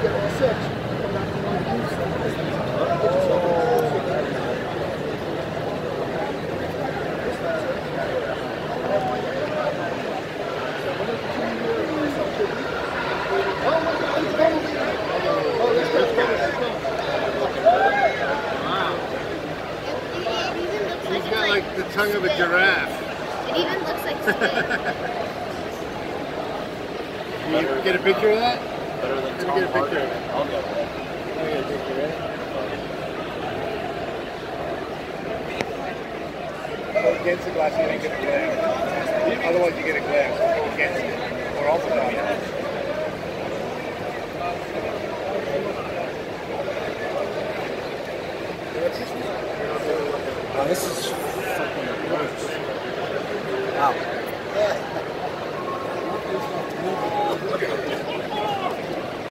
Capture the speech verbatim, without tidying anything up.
He's got like the tongue of a giraffe. It even looks like spit. Can you get a picture of that? Better than Can Tom you get a picture of Hardy. it? I'll get it. I'll get a picture of it. Go against the glass, you don't get a glare. Otherwise you get a glare. Go against it. Or also not. Uh, this is